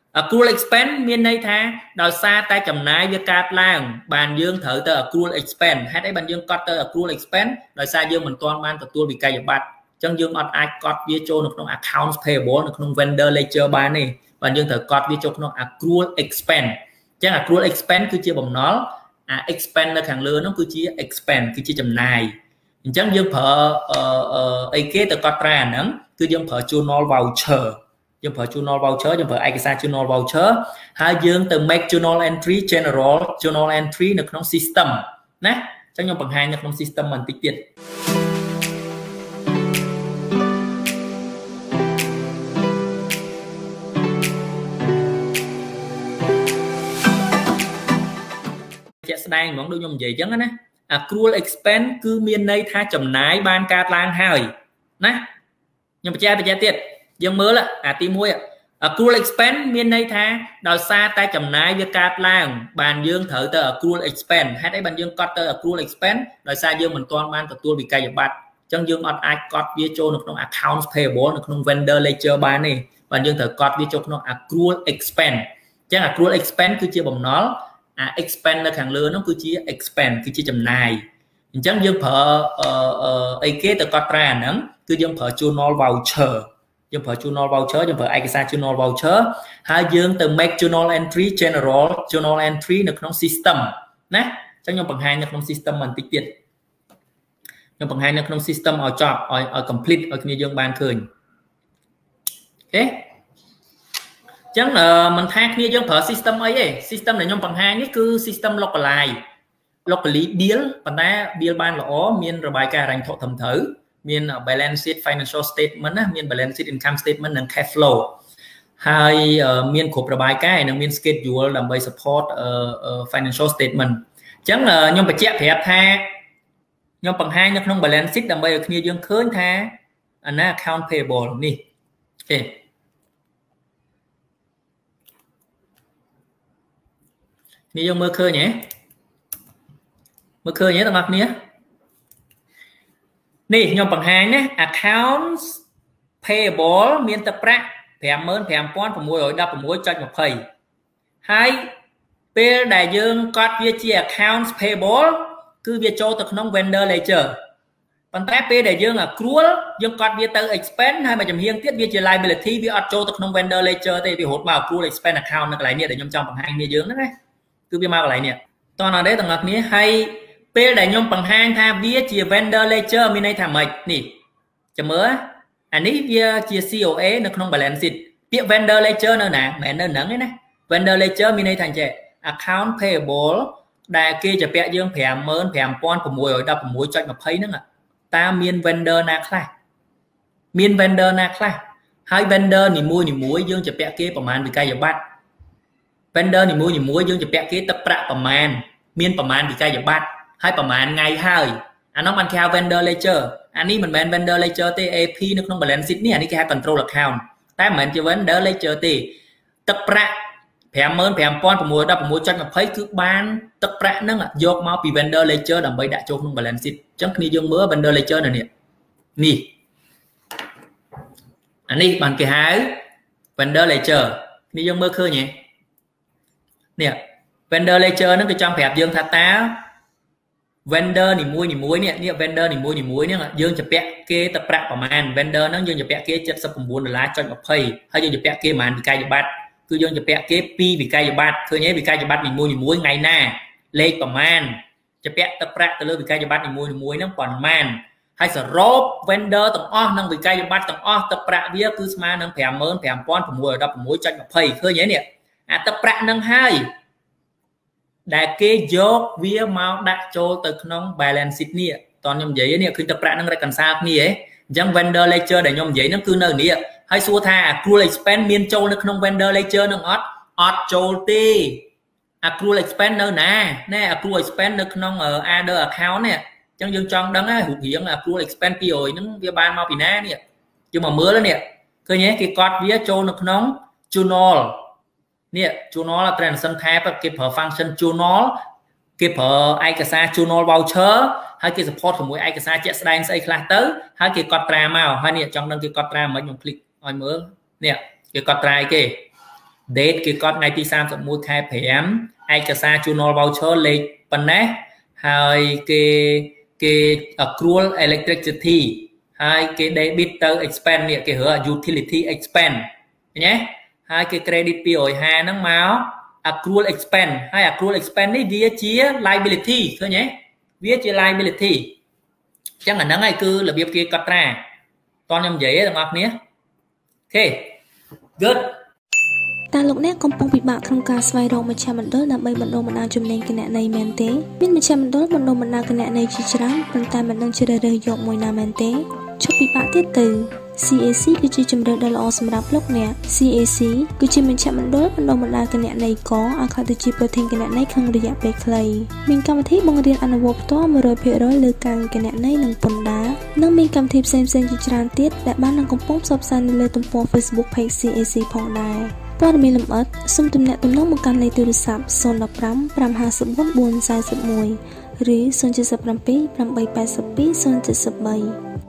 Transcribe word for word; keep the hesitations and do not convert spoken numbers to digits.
accrual expense មានន័យថាដោយសារតែចំណាយវាកើតឡើងបានយើងត្រូវទៅ accrual expense ហេតុអីបានយើងកត់ទៅ accrual expense ដោយសារយើងមិនទាន់បានទទួលវិក័យប័ត្រអញ្ចឹងយើងអត់អាចកត់វាចូលនៅក្នុង accounts payable នៅក្នុង vendor ledger បានទេបានយើងត្រូវកត់វាចូលក្នុង accrual expense អញ្ចឹង accrual expense គឺជាបំណុលអា expense នៅខាងលើនោះគឺជា expense គឺជាចំណាយអញ្ចឹងយើងប្រើអីគេទៅកត់ត្រាអាហ្នឹងគឺយើងប្រើ journal voucher យើងប្រើ journal voucher យើងប្រើឯកសារ journal voucher ហើយយើងទៅ make journal entry general journal entry នៅក្នុង system ណាអញ្ចឹងខ្ញុំបង្ហាញនៅក្នុង system បន្តិចទៀតជាក់ស្ដែងហ្មងដូចខ្ញុំនិយាយអញ្ចឹងណា accrual expense គឺមានន័យថាចំណាយបានកើតឡើងហើយណាខ្ញុំបញ្ជាក់បញ្ជាក់ទៀតយើងមើលអាទីមួយ accrual expense មានន័យថាដោយសារតែចំណាយវាកើតឡើងបានយើងត្រូវទៅ accrual expense ហេតុអីបានយើងកត់ទៅ accrual expense ដោយសារយើងមិនទាន់បានទទួលវិក័យប័ត្រអញ្ចឹងយើងអត់អាចកត់វាចូលនៅក្នុង accounts payable នៅក្នុង vendor ledger បានទេបានយើងត្រូវកត់វាចូលក្នុង accrual expense អញ្ចឹង accrual expense គឺជាបំណុលអា expense នៅខាងលើនោះគឺជា expense គឺជាចំណាយអញ្ចឹងយើងប្រើអីគេទៅកត់ត្រាអាហ្នឹងគឺយើងប្រើ journal voucher យើងប្រើ journal voucher យើងប្រើឯកសារ journal voucher ហើយយើងទៅ make journal entry general journal entry នៅក្នុង system ណាអញ្ចឹងខ្ញុំបង្ហាញនៅក្នុង system បន្តិចទៀតខ្ញុំបង្ហាញនៅក្នុង system ឲ្យចប់ឲ្យឲ្យ complete ឲ្យគ្នាយើងបានឃើញអូខេចឹងមិនថាគ្នាយើងប្រើ system អីទេ system ដែលខ្ញុំបង្ហាញនេះគឺ system localize locally bill ប៉ុន្តែ bill បានល្អមានរបាយការណ៍ហិរញ្ញវត្ថុត្រឹមត្រូវមាន balance sheet financial statement ណាមាន balance sheet income statement និង cash flow ហើយមានគ្រប់របាយការណ៍និងមាន schedule ដើម្បី support financial statement អញ្ចឹងខ្ញុំបញ្ជាក់ប្រាប់ថាខ្ញុំបង្ហាញនៅក្នុង balance sheet ដើម្បីឲ្យគ្នាយើងឃើញថាអាណា account payable នេះអូខេនេះយើងមើលឃើញហ៎មើលឃើញទេបងប្អូនគ្នានេះខ្ញុំបង្ហាញណា accounts payable មានទឹកប្រាក់ ប្រាំម៉ឺនប្រាំពាន់ប្រាំមួយរយដប់ប្រាំមួយ ២០ ហើយពេលដែលយើងកត់វាជា accounts payable គឺវាចូលទៅក្នុង vendor ledger ប៉ុន្តែពេលដែលយើង accrual យើងកត់វាទៅ expense ហើយមួយចំហៀងទៀតវាជា liability វាអត់ចូលទៅក្នុង vendor ledger ទេវារត់មក accrual expense account នៅកន្លែងនេះដែលខ្ញុំចង់បង្ហាញគ្នាយើងហ្នឹងណាគឺវាមកកន្លែងនេះតោះណាទេទាំងអស់គ្នាហើយពេលដែលខ្ញុំបង្ហាញថាវាជា vendor ledger មានន័យថាម៉េចនេះចាំមើលអានេះវាជា ซี អូ เอ នៅក្នុង balance sheet ពាក្យ vendor ledger នៅណាមិននៅហ្នឹងទេណា vendor ledger មានន័យថាអញ្ចឹង account payable ដែលគេចាពាក់យើង ប្រាំម៉ឺនប្រាំពាន់ប្រាំមួយរយដប់ប្រាំមួយ ២០ ហ្នឹងតើមាន vendor ណាខ្លះមាន vendor ណាខ្លះហើយ vendor នីមួយនីមួយយើងចាពាក់គេប្រមាណវិក័យប័ត្រ vendor នីមួយនីមួយយើងចាពាក់គេទឹកប្រាក់ប្រមាណមានប្រមាណវិក័យប័ត្រហើយប្រមាណថ្ងៃហើយអានោះបានគេហៅ vendor ledger អានេះមិនមែន vendor ledger ទេ เอ พี នៅក្នុង balance sheet នេះអានេះគេហៅ control account តែមិនមែនជា vendor ledger ទេទឹកប្រាក់ ប្រាំម៉ឺនប្រាំពាន់ប្រាំមួយដប់ប្រាំមួយ ២០ គឺបានទឹកប្រាក់ហ្នឹងយកមកពី vendor ledger ដើម្បីដាក់ចូលក្នុង balance sheet អញ្ចឹងគ្នាយើងមើល vendor ledger នៅនេះនេះអានេះបានគេហៅ vendor ledger គ្នាយើងមើលឃើញទេនេះ vendor ledger ហ្នឹងគេចង់ប្រាប់យើងថាតើ vendor នីមួយនីមួយនេះនេះ vendor នីមួយនីមួយហ្នឹងយើងចាពាក់គេទឹកប្រាក់ប្រមាណ vendor ហ្នឹងយើងចាពាក់គេ 79ដុល្លារ ២០ ហើយយើងចាពាក់គេប្រមាណវិក័យប័ត្រគឺយើងចាពាក់គេពីរវិក័យប័ត្រឃើញទេវិក័យប័ត្រនីមួយនីមួយថ្ងៃណាលេខប្រមាណចាពាក់ទឹកប្រាក់ទៅលើវិក័យប័ត្រនីមួយនីមួយហ្នឹងប៉ុន្មានហើយសរុប vendor ទាំងអស់និងវិក័យប័ត្រទាំងអស់ទឹកប្រាក់វាគឺស្មើនឹង ប្រាំម៉ឺនប្រាំពាន់ប្រាំមួយរយដប់ប្រាំមួយ ២០ ឃើញទេនេះអាទឹកប្រាក់ហ្នឹងហើយដែលគេយកវាមកដាក់ចូលទៅក្នុង balance sheet នេះតោះខ្ញុំនិយាយនេះឃើញទឹកប្រាក់ហ្នឹង reconcile គ្នាហ៎អញ្ចឹង vendor ledger ដែលខ្ញុំនិយាយហ្នឹងគឺនៅនេះហើយសួរថា accrual expense មានចូលនៅក្នុង vendor ledger ហ្នឹងអត់អត់ចូលទេ accrual expense នៅណាណែ accrual expense នៅក្នុង other account នេះអញ្ចឹងយើងចង់ដឹងណារូបរាង accrual expense ពីររយហ្នឹងវាបានមកពីណានេះយើងមកមើលនេះឃើញទេគេកត់វាចូលនៅក្នុង journal នេះ journal transaction tab គេប្រើ function journal គេប្រើឯកសារ journal voucher ហើយគេ support ជាមួយឯកសារជាក់ស្ដែងស្អីខ្លះទៅហើយគេកត់ត្រាមកហើយនេះចង់ដឹងគេកត់ត្រាមិនខ្ញុំ click ឲ្យមើលនេះគេកត់ត្រាអីគេ date គេកត់ថ្ងៃទីសាមសិបមួយខែប្រាំឯកសារ journal voucher លេខប៉ុណ្ណេះហើយគេគេ accrual electricity ហើយគេ debit ទៅ expense នេះគេហៅ utility expense ឃើញទេហើយគេ credit ពីររយហាសិបហ្នឹងមក accrual expense ហើយ accrual expense នេះវាជា liability ឃើញទេវាជា liability អញ្ចឹងអាហ្នឹងហើយគឺរបៀបគេកត់ត្រាតោះខ្ញុំនិយាយទេទាំងអស់គ្នាអូខេ good តើលោកអ្នកកំពុងពិបាកក្នុងការស្វែងរកមជ្ឈមណ្ឌលដើម្បីបណ្ដុះបណ្ដាលជំនាញគណនេយ្យមែនទេមានមជ្ឈមណ្ឌលបណ្ដុះបណ្ដាលគណនេយ្យជាច្រើនប៉ុន្តែមិនដឹងជ្រើសរើសយកមួយណាមែនទេឈប់ពិបាកទៀតទៅ C A C គឺជាជម្រើសដ៏ល្អសម្រាប់លោកអ្នក C A C គឺជាមជ្ឈមណ្ឌលបណ្ដុះបណ្ដាលគណនេយ្យករឲ្យក្លាយទៅជាប្រធានគណនេយ្យក្នុងរយៈពេលខ្លីមានកម្មវិធីបង្រៀនអនុវត្តផ្ទាល់ one hundred percent លើការគណនេយ្យនិងពន្ធដារនិងមានកម្មវិធីផ្សេងៗជាច្រើនទៀតដែលបាននឹងកំពុងផ្សព្វផ្សាយនៅលើទំព័រ Facebook Page C A C ផងដែរព័ត៌មានលម្អិតសូមទំនាក់ទំនងមកកាន់លេខទូរស័ព្ទ zero one five five five four four four four one ឬ zero seven seven 8 8 8 two 0 7 3